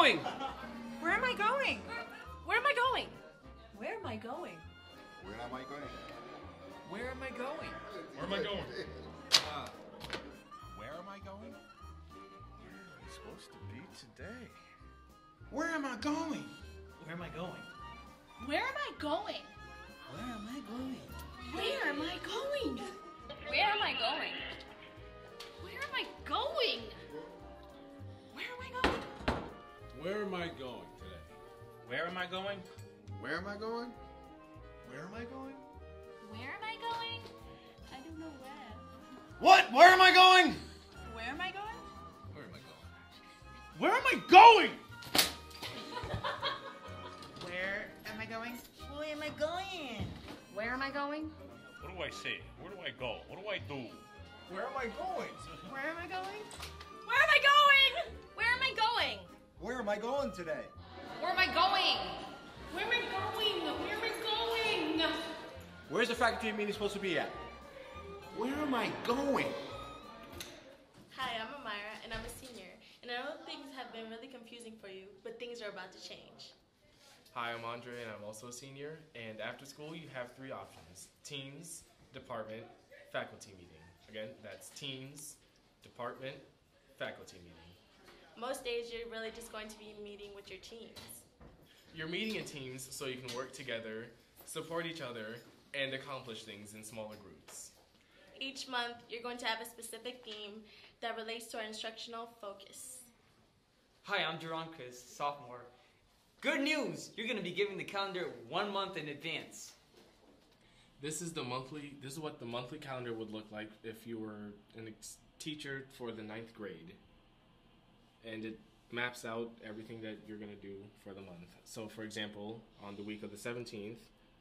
going? Where am I going? Where am I going? Where am I going? Where am I going? Where am I going? Where am I going? Where am I going? Where am I supposed to be today? Where am I going? Where am I going? Where am I going? Where am I going? Where am I going? Where am I going? Where am I going? Where am I going? Where am I going today? Where am I going? Where am I going? Where am I going? Where am I going? I don't know where. What? Where am I going? Where am I going? Where am I going? Where am I going? Where am I going? Where am I going? Where am I going? What do I say? Where do I go? What do I do? Where am I going? Where am I going? Where am I going? Where am I going? Where am I going today? Where am I going? Where am I going? Where am I going? Where's the faculty meeting supposed to be at? Where am I going? Hi, I'm Amira, and I'm a senior. And I know things have been really confusing for you, but things are about to change. Hi, I'm Andre, and I'm also a senior. And after school, you have 3 options: teams, department, faculty meeting. Again, that's teams, department, faculty meeting. Most days, you're really just going to be meeting with your teams. You're meeting in teams so you can work together, support each other, and accomplish things in smaller groups. Each month, you're going to have a specific theme that relates to our instructional focus. Hi, I'm Jerron Chris, sophomore. Good news! You're going to be giving the calendar 1 month in advance. This is what the monthly calendar would look like if you were a teacher for the 9th grade. And it maps out everything that you're going to do for the month. So, for example, on the week of the 17th,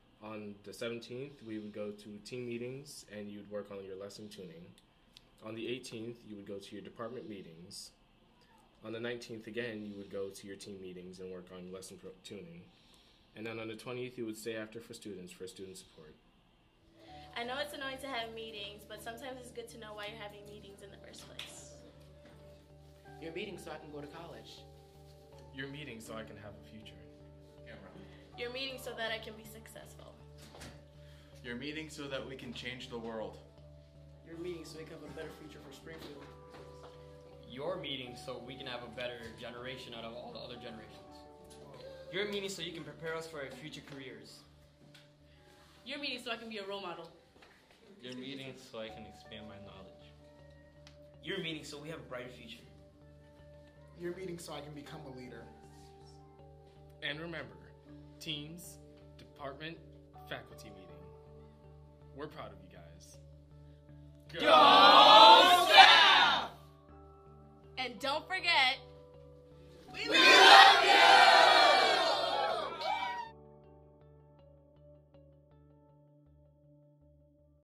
we would go to team meetings and you'd work on your lesson tuning. On the 18th, you would go to your department meetings. On the 19th, again, you would go to your team meetings and work on lesson tuning. And then on the 20th, you would stay after for student support. I know it's annoying to have meetings, but sometimes it's good to know why you're having meetings in the first place. You're meeting so I can go to college. You're meeting so I can have a future. You're meeting so that I can be successful. You're meeting so that we can change the world. You're meeting so we can have a better future for Springfield. You're meeting so we can have a better generation out of all the other generations. You're meeting so you can prepare us for our future careers. You're meeting so I can be a role model. You're meeting so I can expand my knowledge. You're meeting so we have a brighter future. You're meeting so I can become a leader. And remember, teams, department, faculty meeting. We're proud of you guys. Go!